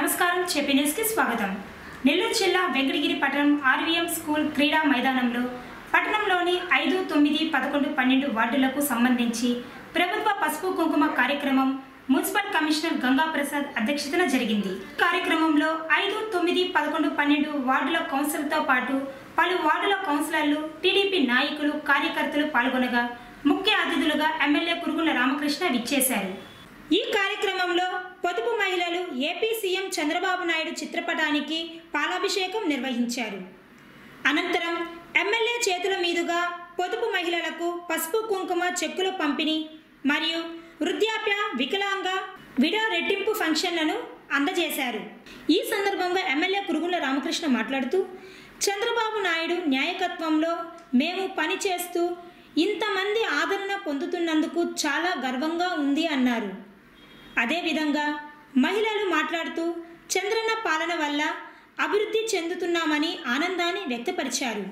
నమస్కారం చెప్పి న్యూస్ కి స్వాగతం। నెల్లూరు జిల్లా వెంకటగిరి పట్టణం ఆర్వీఎం స్కూల్ క్రీడా మైదానంలో పట్టణంలోని 5, 9, 11, 12 వార్డులకు సంబంధించి ప్రభుత్వ పసుపు కుంకుమ కార్యక్రమం మున్సిపల్ కమిషనర్ గంగా ప్రసాద్ అధ్యక్షతన జరిగింది। కార్యక్రమంలో 5, 9, 11, 12 వార్డుల కౌన్సిలర్తో పాటు పలు వార్డుల కౌన్సిలర్లు, టీడీపీ నాయకులు, కార్యకర్తలు పాల్గొనగా ముఖ్య అతిథులుగా ఎమ్మెల్యే కురుగుల రామకృష్ణ విచ్చేశారు। ఈ కార్యక్రమంలో పొదుపు మహిళలు ఏపీ సీఎం చంద్రబాబు నాయుడు చిత్రపటానికి పాలాభిషేకం నిర్వహించారు। అనంతరం ఎమ్మెల్యే చేతుల మీదుగా పొదుపు మహిళలకు పసుపు కుంకుమ చెక్కుల పంపిణీ మరియు వృద్ధాప్య, వికలాంగ, విడా రెట్టింపు ఫంక్షన్లను అందజేశారు। ఈ సందర్భంగా ఎమ్మెల్యే కురుగుల రామకృష్ణ మాట్లాడుతూ, చంద్రబాబు నాయుడు న్యాయకత్వంలో మేము పనిచేస్తూ ఇంతమంది ఆదరణ పొందుతున్నందుకు చాలా గర్వంగా ఉంది అన్నారు। అదేవిధంగా మహిళలు మాట్లాడుతూ చంద్రన్న పాలన వల్ల అభివృద్ధి చెందుతున్నామని ఆనందాన్ని వ్యక్తపరిచారు।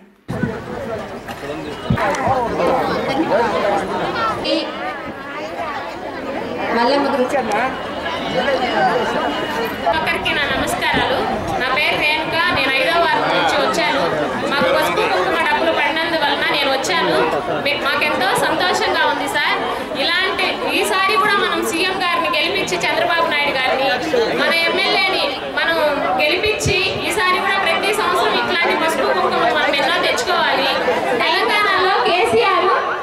ఒకరికి నా నమస్కారాలు। నా పేరు రేణుక, నేను 5వ వార్డు నుంచి వచ్చాను। మాకు పసుపు కుంకుమ డబ్బులు పడినందువలన నేను వచ్చాను। మాకెంతో సంతోషంగా ఉంది సార్। ఇలాంటి ఈసారి కూడా మనం సీఎం గారిని గెలిపించి, చంద్రబాబు నాయుడు గారిని, మన ఎమ్మెల్యేని మనం గెలిపించి ఈసారి కూడా ప్రతి సంవత్సరం ఇట్లాంటి పసుపు కుంకుమ మనం ఎన్నో తెచ్చుకోవాలి। తెలంగాణలో కేసీఆర్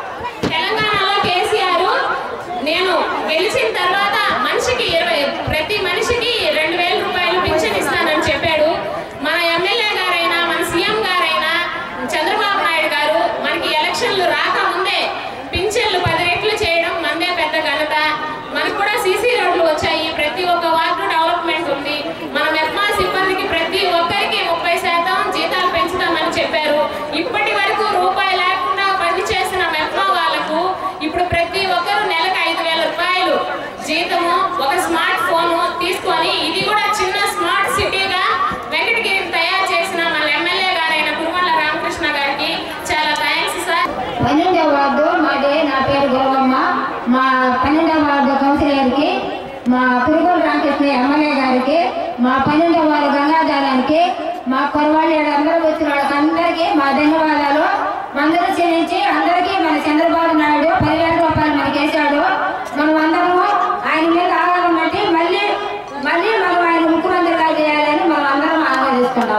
నేను గెలిచిన తర్వాత మనిషికి ప్రతి మనిషికి 2000 రూపాయలు పింఛన్ ఇస్తానని చెప్పాడు। మన ఎమ్మెల్యే గారైనా, మన సీఎం గారైనా చంద్రబాబు నాయుడు గారు మనకి ఎలక్షన్లు రాకముందే పింఛన్లు 10 రెట్లు చేయడం మందే పెద్ద ఘనత। మనకు కూడా సీసీ రోడ్లు వచ్చాయి, ప్రతి ఒక్క వార్డు డెవలప్మెంట్ ఉంది। మన మెప్మా సిబ్బందికి ప్రతి ఒక్కరికి 30% జీతాలు పెంచుతామని చెప్పారు। ఇప్పటి వరకు రూపాయి లేకుండా పనిచేసిన మెప్మా వాళ్లకు ఇప్పుడు ప్రతి ఒక్కరు నెలకు 5000 రూపాయలు జీతము, ఒక స్మార్ట్ ఫోన్ తీసుకొని, ఇది కూడా చిన్న స్మార్ట్ సిటీగా వెంకటగిరిని తయారు చేసిన మన ఎమ్మెల్యే గారైన కురుగుల రామకృష్ణ గారికి చాలా థ్యాంక్స్ సార్। 12వ వార్డు మాది, నా పేరు గోవమ్మ। మా 12వ వార్డు కౌన్సిలర్కి, మా కురుగుల రామకృష్ణ ఎమ్మెల్యే గారికి, మా 12వ వార్డు గంగాధరానికి, మా కొరవాళ్ళు అందరూ వచ్చిన వాళ్ళకి మా ధన్యవాదాలు। అందరూ చెల్లించి అందరికీ మన చంద్రబాబు నాయుడు 10,000 రూపాయలు మనకి వేశాడు। మనం అందరము ఆయన మీద ఆధారం బట్టి మళ్ళీ మనం ఆయన ముఖ్యమంత్రిగా చేయాలని మనం అందరం ఆలోచిస్తున్నాం।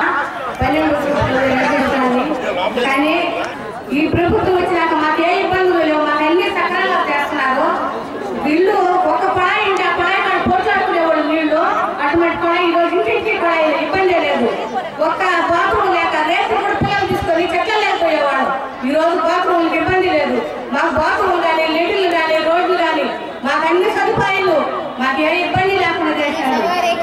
కానీ ఈ ప్రభుత్వం వచ్చినాక మాకు ఏ ఇబ్బందులు లేవు, మాకు అన్ని సకాలంలో చేస్తున్నారు। వీళ్ళు ఒక పడాయి ఉంటే ఆ పడాయి కానీ పోట్లాడుకునేవాళ్ళు నీళ్లు, అటువంటి పడాయి ఈరోజు ఇంటింటి కూడా ఇబ్బంది లేదు। ఒక్క బాత్రూమ్ లేక రేపు కూడా పిల్లలు తీసుకొని చెట్లు లేకపోయేవాడు, ఈరోజు బాత్రూమ్కి ఇబ్బంది లేదు। మాకు బాత్రూమ్ కానీ, లిటిల్ కానీ, రోడ్లు కానీ, మాకు అన్ని సదుపాయాలు, మాకు ఏ ఇబ్బంది లేకుండా చేశారు।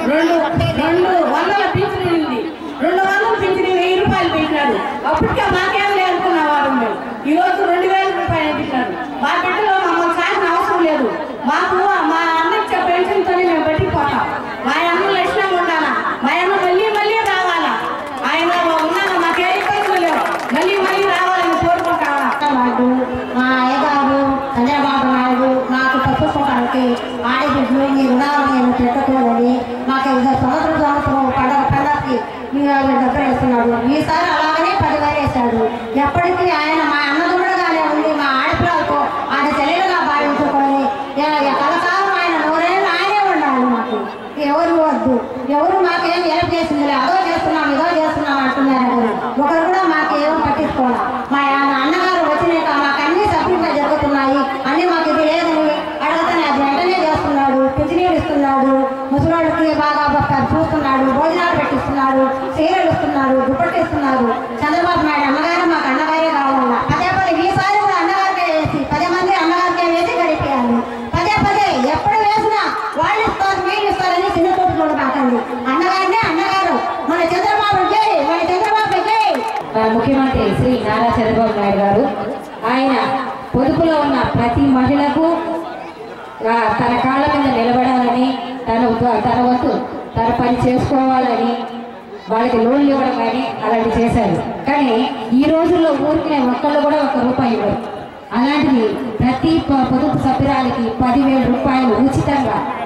200 పింఛన్ ఉంది, 200 పింఛన్ 1000 రూపాయలు పెంచినాడు। అప్పటికే మాకేం లేదనుకున్నవారు మేము, ఈరోజు 2000 రూపాయలు పెంచినాడు। మా బిడ్డలో మమ్మల్ని సాగిన అవసరం లేదు, మాకు మా అన్నకి పెన్షన్తోనే మేము పెట్టిపోతాం। మా అన్న లక్షణంగా ఉండాలా, మా అన్న మళ్ళీ రావాలా, ఆయన ఉన్నాక మాకే ఇబ్బందులు లేవు, మళ్ళీ రావాలని కోరుకుంటాను। మా అయ్యగారు చంద్రబాబు నాయుడు మాకు పసుపుకోవడానికి ఆడబిడ్డలు మీ రుణాలు నేను పెట్టకూడదని మాకు సంవత్సరం పండగకి డబ్బులు వేస్తున్నాడు। ఈసారి అలాగనే 10,000 వేశాడు। ఎప్పటికీ ఆయన మా అన్నదమ్ముడుగానే ఉంది, మా ఆడపిల్లలకు ఆయన చెల్లెలుగా భావించుకొని కలకాలం ఆయన 100 ఏళ్ళు ఆయనే ఉండాలి। మాకు ఎవరు వద్దు, ఎవరు మాకేం హెల్ప్ చేసింది, అదో చేస్తున్నాం ఇదో చేస్తున్నాం అంటున్నారు, ఒకరు కూడా మాకేమో పట్టించుకోవాలి। మా అన్నగారు వచ్చినాక మాకు అన్ని సభ్యులుగా జరుగుతున్నాయి, అన్ని మాకు ఇది లేదని అడగతానే అది వెంటనే చేస్తున్నాడు। పింఛనీలు ఇస్తున్నాడు, ముసలివాళ్ళకి బాగా చూస్తున్నాడు, భోజనాలు పెట్టిస్తున్నాడు, చీరలు ఇస్తున్నాడు, దుప్పట్లు ఇస్తున్నారు। చంద్రబాబు నాయుడు అన్నగారు మాకు అన్నగారే కావాలా, పదే ఈసారి కూడా అన్నగారికే వేసి 10 మంది అన్నగారికే వేసి గడిపేయాలి। పదే ఎప్పుడు వేసినా వాళ్ళు ఇస్తారు మీరు ఇస్తారని చిన్న తోటి చూడబాకండి, అన్నగారు మన చంద్రబాబు జై, మన చంద్రబాబు జై। ముఖ్యమంత్రి శ్రీ నారా చంద్రబాబు నాయుడు గారు ఆయన పొదుపులో ఉన్న ప్రతి మహిళకు తన కాళ్ళ మీద నిలబడాలని, తన వంతు తన పని చేసుకోవాలని వాళ్ళకి లోన్లు ఇవ్వడం కానీ అలాంటి చేశారు। కానీ ఈ రోజుల్లో ఊరికి ఒక్కళ్ళు కూడా 1 రూపాయి ఇవ్వరు। అలాంటిది ప్రతి పొదుపు సభ్యురాలకి 10,000 రూపాయలు ఉచితంగా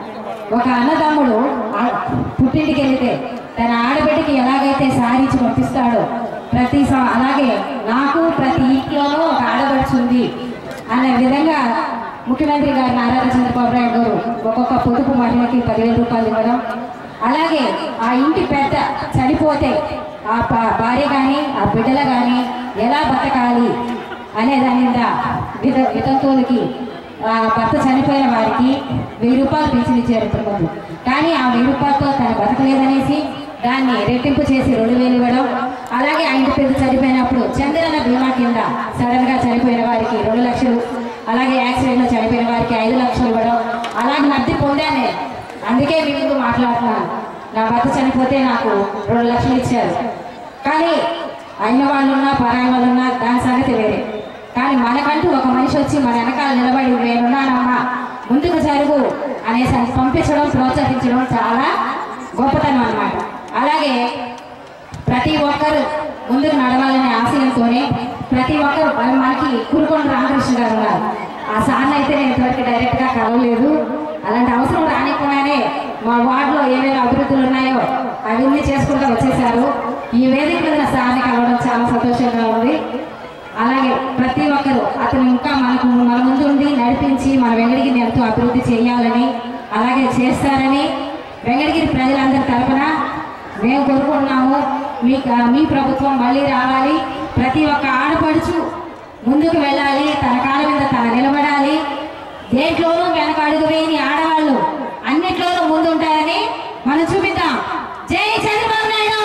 ఒక అన్నదమ్ముడు పుట్టింటికి వెళితే తన ఆడబిడ్డకి ఎలాగైతే సారించి పంపిస్తాడో అలాగే నాకు ప్రతి ఇంట్లోనూ ఒక ఆడబడుచు ఉంది అనే విధంగా ముఖ్యమంత్రి గారు నారా చంద్రబాబు నాయుడు గారు ఒక్కొక్క పొదుపు మహిళకి 10,000 రూపాయలు ఇవ్వడం, అలాగే ఆ ఇంటి పెద్ద చనిపోతే ఆ భార్య కానీ ఆ బిడ్డలు కానీ ఎలా బతకాలి అనే దాని మీద వితంతువులకి భర్త చనిపోయిన వారికి 1000 రూపాయలు పింఛన్ ఇచ్చారు ప్రభుత్వం. కానీ ఆ 1000 రూపాయలతో తను బతకలేదనేసి దాన్ని రెట్టింపు చేసి 2,000 ఇవ్వడం, అలాగే ఆ ఇంటి పెద్ద చనిపోయినప్పుడు చంద్రన్న బీమా కింద సడన్గా చనిపోయిన వారికి 2 లక్షలు, అలాగే యాక్సిడెంట్లో చనిపోయిన వారికి 5 లక్షలు ఇవ్వడం, అలాగే లబ్ధి పొందానే. అందుకే మీ ముందు మాట్లాడుతున్నాను. నా భర్త చనిపోతే నాకు 2 లక్షలు ఇచ్చారు. కానీ అయిన వాళ్ళు ఉన్నా పరాయి వాళ్ళు ఉన్నా దాని సంగతి వేరే. కానీ మనకంటూ ఒక మనిషి వచ్చి మన వెనకాల నిలబడి నేనున్నానమ్మా ముందుకు జరుగు అనేసి పంపించడం, ప్రోత్సహించడం చాలా గొప్పతనం అన్నమాట. అలాగే ప్రతి ఒక్కరు ముందుకు నడవాలనే ఆశయంతోనే ప్రతి ఒక్కరు మనకి కురుకొండ రామకృష్ణ గారు ఉన్నారు. ఆ సార్ని అయితే నేను ఇంతవరకు డైరెక్ట్గా కలవలేదు. అలాంటి అవసరం రానికుండానే మా వార్డులో ఏమేమి అభివృద్ధులు ఉన్నాయో అవన్నీ చేసుకుంటూ వచ్చేసారు. ఈ వేదిక మీద సార్ని కలవడం చాలా సంతోషంగా ఉంది. అలాగే ప్రతి ఒక్కరు అతను ఇంకా మన ముందు ఉండి నడిపించి మన వెంకటగిరిని ఎంతో అభివృద్ధి చేయాలని, అలాగే చేస్తారని వెంకటగిరి ప్రజలందరి తరఫున మేము కోరుకుంటున్నాము. మీ ప్రభుత్వం మళ్ళీ రావాలి. ప్రతి ఒక్క ఆడపడుచు ముందుకు వెళ్ళాలి, తన కాళ్ళ మీద తను నిలబడాలి. దేంట్లోనూ వెనక అడుగు వేయని ఆడవాళ్ళు అన్నిట్లోనూ ముందు ఉంటారని మనం చూపిద్దాం. జై చంద్రబాబు నాయుడు.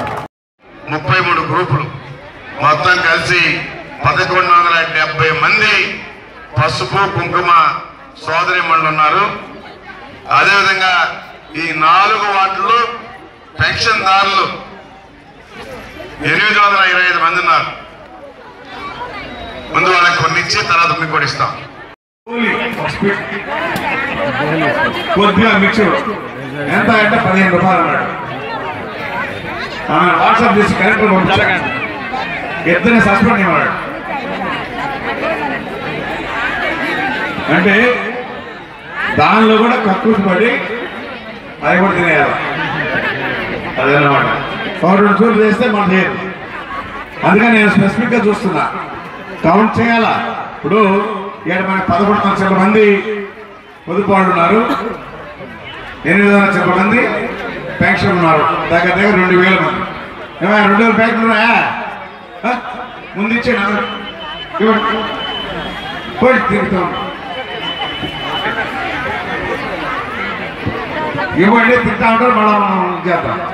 33 గ్రూపులు మొత్తం కలిసి 1170 మంది పసుపు కుంకుమ సోదరిమణులు ఉన్నారు. అదేవిధంగా ఈ 4 వార్డులు పెన్షన్దారులు 825 మంది ఉన్నారు. ముందు వాళ్ళకి కొన్ని ఇచ్చి తర్వాత మీకు కూడా ఇస్తాం. కొద్దిగా మిక్చర్ ఎంత అంటే 15 రూపాయలు అన్నాడు. వాట్సాప్ చేసి కలెక్టర్ పంపించాడు. ఇద్దరిని సస్పెండ్ ఇవ్వడు. అంటే దానిలో కూడా కక్కుర్తి పడి అది కూడా తినేయాలి. అదన్నమాట. 2 చూపులు చేస్తే మనం చేయదు. అందుకని నేను స్పెసిఫిక్గా చూస్తున్నా, కౌంట్ చేయాలా. ఇప్పుడు ఇక్కడ మనకి 11 లక్షల మంది పొదుపాళ్ళు ఉన్నారు, 8 లక్షల మంది పెన్షన్ ఉన్నారు, దగ్గర 2,000 మంది. 2,000 ప్యాకెట్లు ఉన్నాయా? ముందు ఇచ్చే పోయి తిరుగుతాం. ఇవ్వండి, తింటా ఉంటారు, మళ్ళీ మనం చేద్దాం.